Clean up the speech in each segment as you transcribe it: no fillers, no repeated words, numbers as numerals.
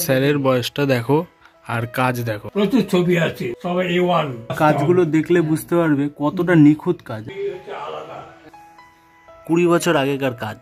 স্যারের বয়সটা দেখো আর কাজ দেখো, প্রচুর ছবি আছে, সবাই A1। কাজগুলো দেখলে বুঝতে পারবে কতটা নিখুঁত কাজ। 20 বছর আগেকার কাজ।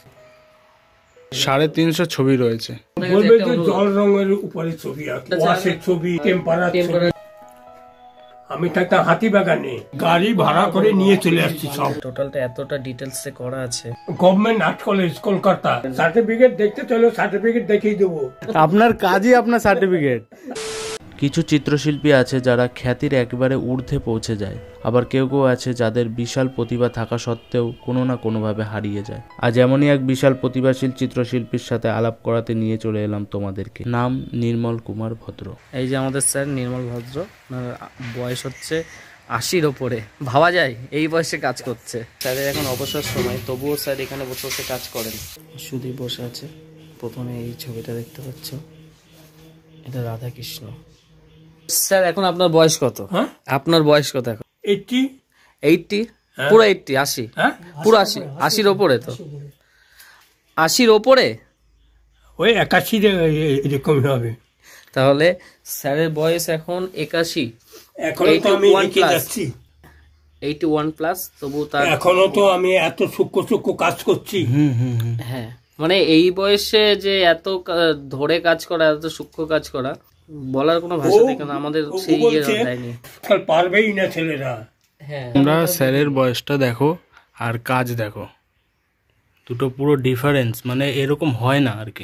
350 ছবি রয়েছে। বলবে যে জল রঙের উপরে ছবি আঁকে, ওয়াশের ছবি, টেম্পারা ছবি। আমি থাকতাম হাতিবাগানে, গাড়ি ভাড়া করে নিয়ে চলে আসছি। সব টোটালটা এতটা ডিটেলসে করা আছে। Government art college Kolkata. Certificate দেখতে চলো, সার্টিফিকেট দেখিয়ে দেবো। আপনার কাজই আপনার সার্টিফিকেট। কিছু চিত্রশিল্পী আছে যারা খ্যাতির একেবারে ঊর্ধ্বে পৌঁছে যায়, আবার কেউ কেউ আছে যাদের বিশাল প্রতিভা থাকা সত্ত্বেও কোনো না কোনোভাবে হারিয়ে যায়। আজ এমনই এক বিশাল প্রতিভাশীল চিত্রশিল্পীর সাথে আলাপ করাতে নিয়ে চলে এলাম তোমাদেরকে। নাম নির্মল কুমার ভদ্র। এই যে আমাদের স্যার নির্মল ভদ্র, বয়স হচ্ছে 80-র ওপরে। ভাবা যায় এই বয়সে কাজ করছে। স্যারের এখন অবসর সময়, তবুও স্যার এখানে বসে বসে কাজ করেন। শুধু বসে আছে। প্রথমে এই ছবিটা দেখতে পাচ্ছ, এটা রাধা কৃষ্ণ। স্যার এখন আপনার বয়স কত? আপনার বয়স কত এখন? 80 পুরো 80 80 পুরো 80-র ওপরে। তো 80-র ওপরে ওই 81 এরকম হবে। তাহলে স্যারের বয়স এখন 81। এখন তো আমি এগিয়ে যাচ্ছি 81 প্লাস, তবু তার এখনো তো আমি এত সূক্ষ্ম সূক্ষ্ম কাজ করছি। হ্যাঁ, মানে এই বয়সে যে এত ধরে কাজ করা, এত সূক্ষ্ম কাজ করা, বলার কোনো ভাষা দেখে না। আমাদের সেই দেয়নি, পারবেই না ছেলেরা। হ্যাঁ, তোমরা স্যারের বয়সটা দেখো আর কাজ দেখো, দুটো পুরো ডিফারেন্স, মানে এরকম হয় না আর কি।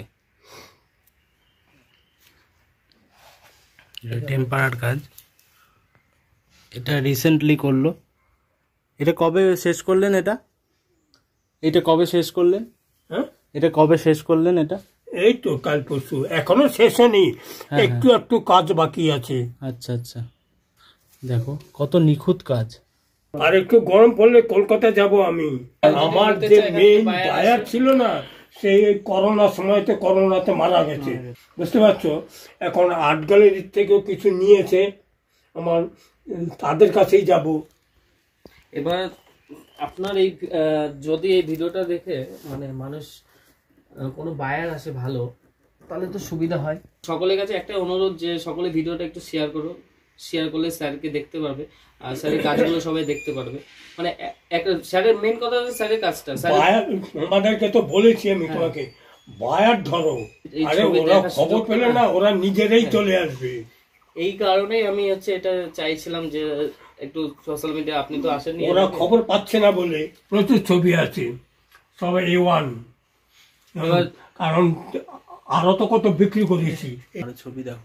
টেম্পারার কাজ, এটা রিসেন্টলি করলো। এটা কবে শেষ করলেন? এটা কবে শেষ করলেন? এটা কবে শেষ করলেন? এটা এই তো কাল পরশু, এখনো শেষ হয়নি, একটু একটু কাজ বাকি আছে। আচ্ছা আচ্ছা, দেখো কত নিখুঁত কাজ। আর একটু গরম পড়লে কলকাতা যাব আমি। আমার যে মেইন বায়ার ছিল না, সেই করোনার সময়তে, করোনাতে মারা গেছে, বুঝতে পারছো। এখন আর্ট গ্যালারির থেকেও কিছু নিয়েছে আমার, তাদের কাছেই যাব। এবার আপনার এই যদি এই ভিডিওটা দেখে মানে মানুষ কোনো বায়ার আসে ভালো, তাহলে তো সুবিধা হয়। সকলের কাছে একটা অনুরোধ যে সকলে ভিডিওটা একটু শেয়ার করো। শেয়ার করলে স্যারকে দেখতে পারবে আর স্যারের কাজগুলো সবাই দেখতে পারবে। মানে স্যারের মেইন কথা হচ্ছে স্যারের কাজটা। আমাদেরকে তো বলেছি আমি তোমাকে, বায়ার ধরো। আরে ওরা খবর পেলে না, ওরা নিজেরাই চলে আসবে। এই কারণেই আমি এটা চাইছিলাম যে একটু সোশ্যাল মিডিয়া, আপনি তো আসেননি, ওরা খবর পাচ্ছে না বলে। প্রচুর ছবি আছে, সবাই A1। কারণ আরো তো কত বিক্রি করেছি। ছবি দেখো,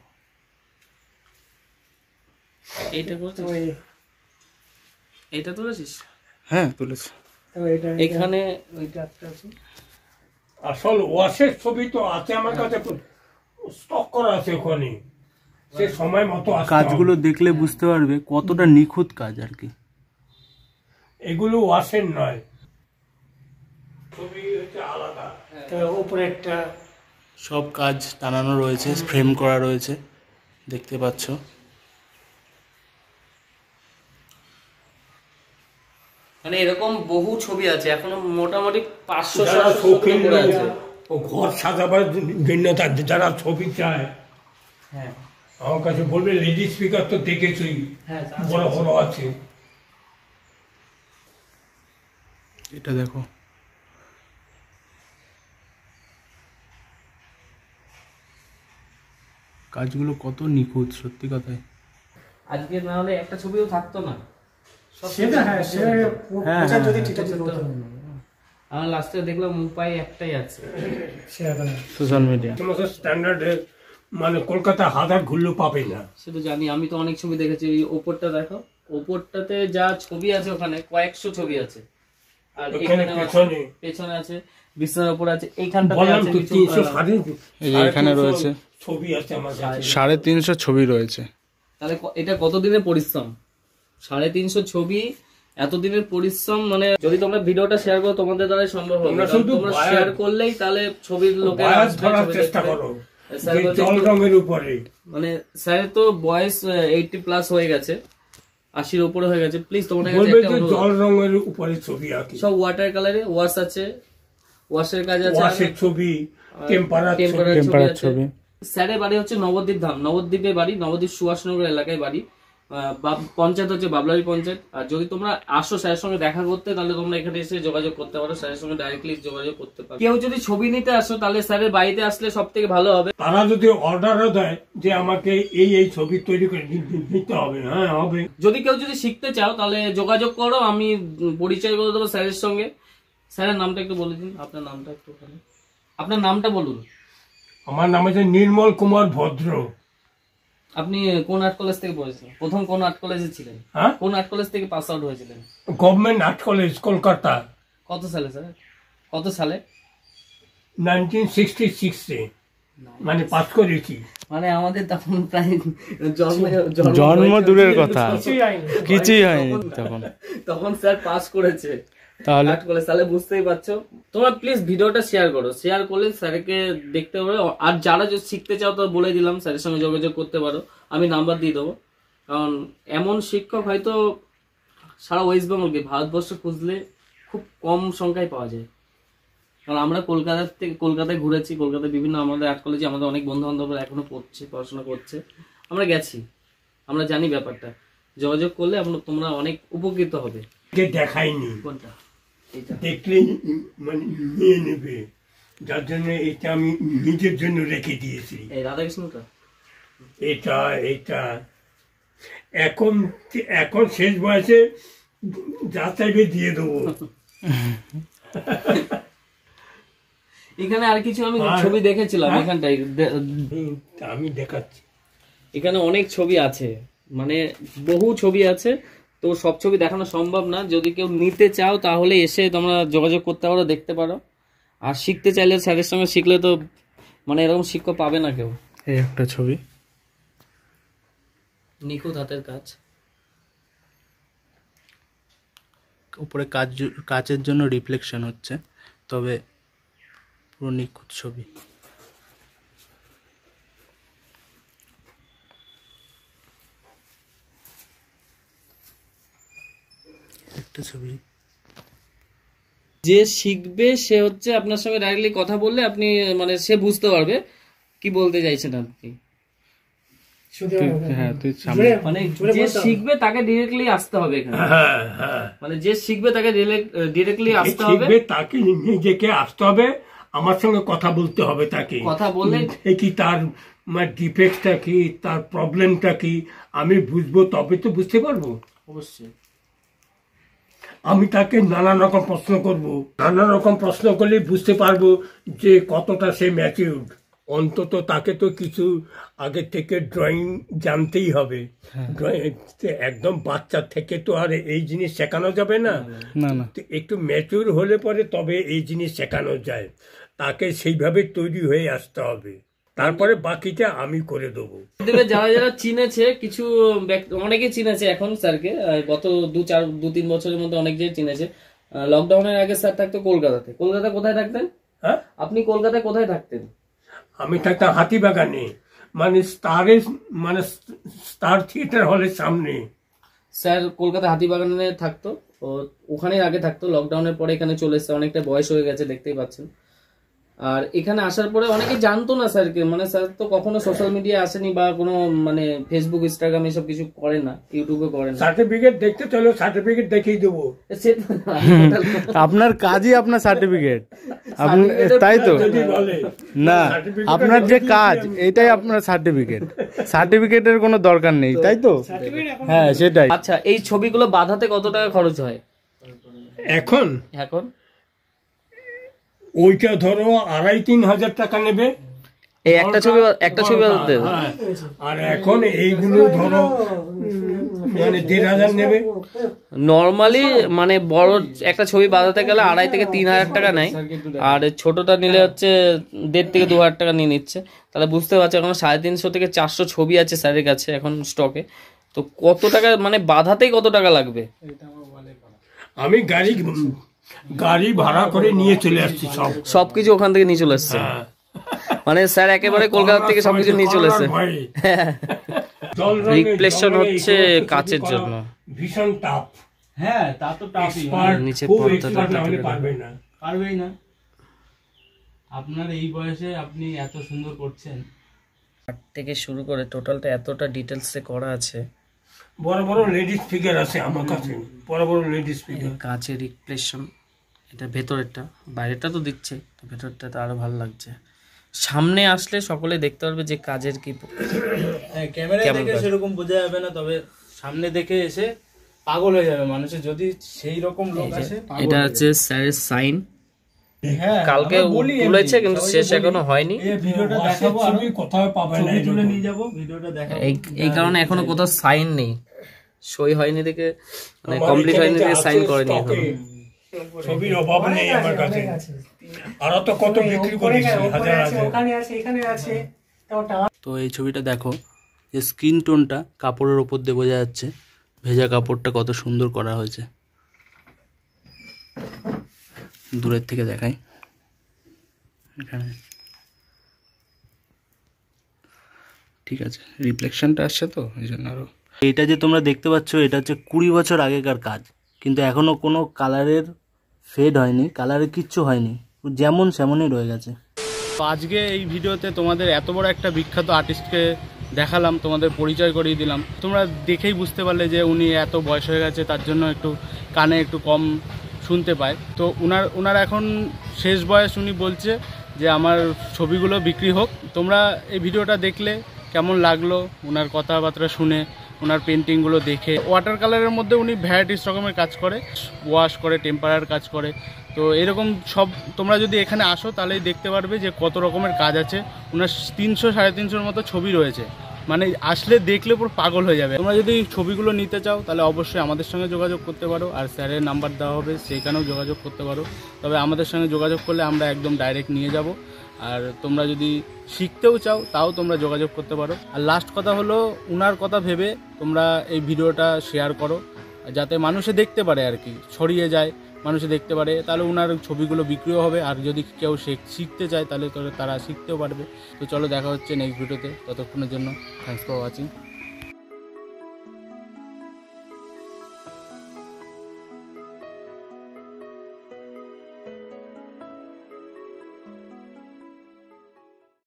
এইটা তুলেছিস? হ্যাঁ তুলেছি। এখানে আসল ওয়াশের ছবি তো আছে আমার কাছে, স্টক করা আছে ওখানে, সে সময় মতো কাজগুলো দেখলে বুঝতে পারবে কতটা নিখুঁত কাজ আর কি। এগুলো ওয়াশের নয়, ছবি হচ্ছে আলাদা। উপরে একটা সব কাজ টানানো রয়েছে, ফ্রেম করা রয়েছে, দেখতে পাচ্ছ। মানে এরকম বহু ছবি আছে, এখনো মোটামুটি 500-700 আছে। ও ঘর সাজাবার জন্য যারা ছবি চায়, হ্যাঁ আমার কাছে বলবে লেডি স্পিকার তো দেখেছি, বড় বড় আছে। এটা দেখো, কাজগুলো কত নিখুঁত, সত্যি কথাই। আজকে না হলে একটা ছবিও থাকতো না। আমার লাস্টে দেখলাম উপায় একটাই আছে, সোশ্যাল মিডিয়া। স্ট্যান্ডার্ড মানে কলকাতা হাজার ঘুরলেও পাবে না, সেটা জানি। আমি তো অনেক ছবি দেখেছি। এই ওপরটা দেখো, ওপরটাতে যা ছবি আছে ওখানে কয়েকশো ছবি আছে। আর এখানে পেছনে আছে, বিছানার উপর আছে, এইখানটাতে এখানে রয়েছে ছবি আছে আমার 350 ছবি রয়েছে। তাহলে এটা কতদিনের পরিশ্রম? 350 ছবি, এতদিনের পরিশ্রম। মানে যদি তোমরা ভিডিওটা শেয়ার করো, তোমাদের দ্বারা সম্ভব হবে। তোমরা শেয়ার করলেই তাহলে ছবির লোকেরা চেষ্টা করো। জল রঙের উপরে, মানে স্যারের তো বয়স 80 প্লাস হয়ে গেছে, 80-র উপরে হয়ে গেছে। প্লিজ তোমাদের কাছে একটা অনুরোধ, জল রঙের উপরে ছবি আঁকি। সব ওয়াটার কালারে, ওয়াশ আছে, ওয়াশের কাজ আছে, ওয়াশের ছবি, টেম্পারা ছবি, স্যারের বাড়ি হচ্ছে নবদ্বীপ ধাম, নবদ্বীপে বাড়ি, নবদ্বীপ সুভাষনগর এলাকায় বাড়ি। পঞ্চায়েত হচ্ছে বাবলারি পঞ্চায়েত। আর যদি তোমরা আসো স্যারের সঙ্গে দেখা করতে, তাহলে তোমরা এখানে এসে যোগাযোগ করতে পারো, স্যারের সঙ্গে ডাইরেক্টলি যোগাযোগ করতে পারো। কেউ যদি ছবি নিতে আসো, তাহলে স্যারের বাড়িতে আসলে সব থেকে ভালো হবে। তারা যদি অর্ডারও দেয় যে আমাকে এই ছবি তৈরি করে দিতে হবে, হ্যাঁ হবে। যদি কেউ যদি শিখতে চাও, তাহলে যোগাযোগ করো, আমি পরিচয় করে দেবো স্যারের সঙ্গে। স্যারের নামটা একটু বলে দিন, আপনার নামটা একটু, আপনার নামটা বলুন। আমার নাম হচ্ছে নির্মল কুমার ভদ্র। আপনি কোন আর্ট কলেজ থেকে পড়েছেন? প্রথম কোন আর্ট কলেজে ছিলেন? হ্যাঁ, কোন আর্ট কলেজ থেকে পাস আউট হয়েছিলেন? Government art college, Kolkata. কত সালে স্যার? কত সালে? 1966-এ মানে পাস করেছি। মানে আমাদের তখন প্রায় জন্ম দূরের কথা, কিছুই হয়নি তখন। তখন স্যার পাস করেছে তাহলে আর্ট কলেজ, তাহলে বুঝতেই পারছো। তোমরা প্লিজ ভিডিওটা শেয়ার করো, শেয়ার করলে স্যারকে দেখতে পারো। আর যারা যদি শিখতে চাও, তো বলে দিলাম স্যারের সঙ্গে যোগাযোগ করতে পারো, আমি নাম্বার দিয়ে দেবো। কারণ এমন শিক্ষক হয়তো সারা ওয়েস্ট বেঙ্গলকে, ভারতবর্ষ খুঁজলে খুব কম সংখ্যায় পাওয়া যায়। কারণ আমরা কলকাতায় ঘুরেছি, কলকাতায় বিভিন্ন আমাদের আর্ট কলেজে আমাদের অনেক বন্ধু বান্ধবরা এখনো পড়ছে, পড়াশোনা করছে, আমরা গেছি, আমরা জানি ব্যাপারটা। যোগাযোগ করলে তোমরা অনেক উপকৃত হবে। দেখাইনি, কোনটা? দেখলে মানে নিয়ে নেবে, যার জন্য এটা আমি নিজের জন্য রেখে দিয়েছি। এই রাধাকৃষ্ণটা, এটা এখন শেষ বয়সে যা চাইবে দিয়ে দেবো। এখানে আর কিছু আমি ছবি দেখেছিলাম, এখানটাই আমি দেখাচ্ছি। এখানে অনেক ছবি আছে, মানে বহু ছবি আছে, তো সব ছবি দেখানো সম্ভব না। যদি কেউ নিতে চাও, তাহলে এসে তোমরা যোগাযোগ করতে পারো, দেখতে পারো। আর শিখতে চাইলে স্যারের সঙ্গে শিখলে তো মানে এরকম শিক্ষক পাবে না কেউ। এই একটা ছবি, নিখুঁত হাতের কাজ, উপরে কাচের জন্য রিফ্লেকশন হচ্ছে, তবে পুরো নিখুঁত ছবি। একটা ছবি। যে শিখবে সে হচ্ছে আপনার সঙ্গে ডাইরেক্টলি কথা বললে আপনি মানে সে বুঝতে পারবে কি বলতে চাইছেন আপনি। হ্যাঁ, তুই সামনে, মানে যে শিখবে তাকে ডিরেক্টলি আসতে হবে এখানে। মানে যে শিখবে তাকে ডিরেক্টলি আসতে হবে, তাকে নিজেকে আসতে হবে, আমার সঙ্গে কথা বলতে হবে। তাকে কথা বললে কি তার ডিফেক্টটা কি, তার প্রবলেমটা কি আমি বুঝবো, তবে তো বুঝতে পারবো। অবশ্যই আমি তাকে নানা রকম প্রশ্ন করব, নানা রকম প্রশ্ন করলে বুঝতে পারবো যে কতটা সে ম্যাচিউরড। অন্তত তাকে তো কিছু আগে থেকে ড্রয়িং জানতেই হবে। একদম বাচ্চা থেকে তো আর এই জিনিস শেখানো যাবে না, একটু ম্যাচিউর হলে পরে তবে এই জিনিস শেখানো যায়। তাকে সেইভাবে তৈরি হয়ে আসতে হবে, তারপরে বাকিটা আমি করে দেবো। যারা যারা চিনেছে, কিছু অনেকে চিনেছে এখন স্যারকে, গত 2-3 বছরের মধ্যে অনেক যে চিনেছে। লকডাউনের আগে স্যার থাকতো কলকাতাতে। কলকাতা কোথায় থাকতেন? হ্যাঁ, আপনি কলকাতায় কোথায় থাকতেন? আমি থাকতাম হাতিবাগানে, মানে স্টার থিয়েটার হলের সামনে। স্যার কলকাতা হাতিবাগানে থাকতো, ওখানে আগে থাকতো। লকডাউনের পরে এখানে চলে এসছে, অনেকটা বয়স হয়ে গেছে, দেখতেই পাচ্ছেন। আর এখানে আসার পরে অনেকে জানতো না স্যারকে, মানে স্যার তো কখনো সোশ্যাল মিডিয়া আসেনি বা কোনো মানে ফেসবুক, ইনস্টাগ্রাম এসব কিছু করে না, ইউটিউবে করে না। সার্টিফিকেট দেখতে চলো, সার্টিফিকেট দেখিয়ে দেবো। আপনার কাজই আপনার সার্টিফিকেট, তাই তো? না, আপনার যে কাজ এটাই আপনার সার্টিফিকেট, সার্টিফিকেটের কোনো দরকার নেই, তাই তো? হ্যাঁ, সেটাই। আচ্ছা, এই ছবিগুলো বাঁধাতে কত টাকা খরচ হয় এখন? ওইটা ধরো 2,500-3 হাজার টাকা নেবে এই একটা ছবি বাঁধাতে। আর এখন এইগুলো ধরো মানে 1,500 নেবে। নর্মালি মানে বড় একটা ছবি বাঁধাতে গেলে 2,500 থেকে 3 হাজার টাকা নেয়, আর ছোটটা নিলে হচ্ছে 1,500 থেকে 2 হাজার টাকা নিয়ে নিচ্ছে। তাহলে বুঝতে পারছো এখন 350 থেকে 400 ছবি আছে স্যারের কাছে এখন স্টকে। তো কত টাকা মানে বাঁধাতেই কত টাকা লাগবে? আমি গাড়ি ভাড়া করে নিয়ে চলে আসছি, সবকিছু ওখান থেকে নিয়ে চলে আসছে। মানে স্যার একেবারে কলকাতা থেকে সবকিছু নিয়ে চলে আসছে। রিফ্লেকশন হচ্ছে কাচের জন্য, ভীষণ টাফ। হ্যাঁ, তা তো টাফই, নিচে পারবেই না। আপনার এই বয়সে আপনি এত সুন্দর করছেন, হাট থেকে শুরু করে টোটালটা এতটা ডিটেলসে করা আছে। বড় বড় লেডিস ফিগার আছে আমার কাছে, বড় বড় লেডিস ফিগার। কাচের রিপ্লেশন, এটা ভেতরেরটা, বাইরেটা তো দিচ্ছে, ভেতরটা তো আরো ভালো লাগছে। সামনে আসলে সকলে দেখতে পারবে যে কাজের কি। ক্যামেরায় দেখে সেরকম বোঝা যাবে না, তবে সামনে দেখে এসে পাগল হয়ে যাবে মানুষের, যদি সেই রকম লোক আসে। এটা হচ্ছে স্যারের সাইন, কালকে তুলেছে কিন্তু শেষ এখনো হয়নি। ভিডিওটা দেখাবো, ছবি কোথাও পাবে না, তুলে নিয়ে যাবো, ভিডিওটা দেখাবো। এই কারণে এখনো কোথাও সাইন নেই, সই হয়নি দেখে, মানে কমপ্লিট হয়নি দেখে সাইন করেনি এখনো। ছবির অভাব নেই আমার কাছে, আরো তো কত বিক্রি করেছি, হাজার আছে। তো এই ছবিটা দেখো, যে স্কিন টোনটা কাপড়ের ওপর দিয়ে বোঝা যাচ্ছে, ভেজা কাপড়টা কত সুন্দর করা হয়েছে। দূরের থেকে দেখাই, এখানে ঠিক আছে, রিফ্লেকশনটা আসছে তো এই জন্য। আরো এটা যে তোমরা দেখতে পাচ্ছ, এটা হচ্ছে 20 বছর আগেকার কাজ, কিন্তু এখনো কোনো কালারের ফেড হয়নি, কালারের কিচ্ছু হয়নি, যেমন সেমনই রয়ে গেছে। তো আজকে এই ভিডিওতে তোমাদের এত বড় একটা বিখ্যাত আর্টিস্টকে দেখালাম, তোমাদের পরিচয় করিয়ে দিলাম। তোমরা দেখেই বুঝতে পারলে যে উনি এত বয়স হয়ে গেছে, তার জন্য একটু কানে একটু কম শুনতে পায়। তো উনার এখন শেষ বয়স, উনি বলছে যে আমার ছবিগুলো বিক্রি হোক। তোমরা এই ভিডিওটা দেখলে কেমন লাগলো ওনার কথাবার্তা শুনে, ওনার পেন্টিংগুলো দেখে। ওয়াটার কালারের মধ্যে উনি ভ্যারাইটিস রকমের কাজ করে, ওয়াশ করে, টেম্পারার কাজ করে। তো এরকম সব তোমরা যদি এখানে আসো তাহলেই দেখতে পারবে যে কত রকমের কাজ আছে। ওনার 300-350 মতো ছবি রয়েছে, মানে আসলে দেখলে পুরো পাগল হয়ে যাবে। তোমরা যদি ছবিগুলো নিতে চাও তাহলে অবশ্যই আমাদের সঙ্গে যোগাযোগ করতে পারো, আর স্যারের নাম্বার দেওয়া হবে, সেখানেও যোগাযোগ করতে পারো। তবে আমাদের সঙ্গে যোগাযোগ করলে আমরা একদম ডাইরেক্ট নিয়ে যাব। আর তোমরা যদি শিখতেও চাও তাও তোমরা যোগাযোগ করতে পারো। আর লাস্ট কথা হলো, উনার কথা ভেবে তোমরা এই ভিডিওটা শেয়ার করো, যাতে মানুষে দেখতে পারে আর কি, ছড়িয়ে যায়, মানুষে দেখতে পারে, তাহলে ওনার ছবিগুলো বিক্রিও হবে। আর যদি কেউ শিখতে চায় তাহলে তারা শিখতেও পারবে। তো চলো, দেখা হচ্ছে নেক্সট ভিডিওতে। ততক্ষণের জন্য থ্যাঙ্কস ফর ওয়াচিং।